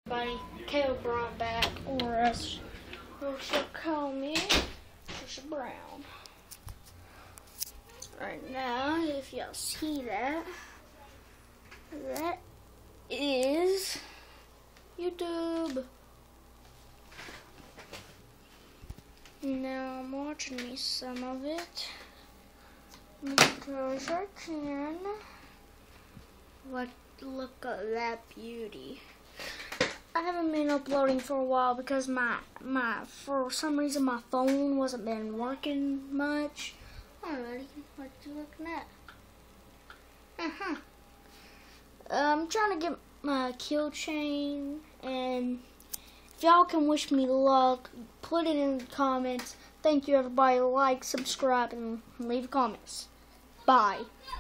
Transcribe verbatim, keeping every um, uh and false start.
Buddy, Caleb brought back, or as you should call me, Trisha Brown. Right now, if y'all see that, that is YouTube. Now I'm watching me some of it because I can. Like, look at that beauty. I haven't been uploading for a while because my my for some reason my phone wasn't been working much. Alrighty, what you looking at? Uh huh. I'm trying to get my kill chain, and if y'all can wish me luck, put it in the comments. Thank you, everybody. Like, subscribe, and leave comments. Bye.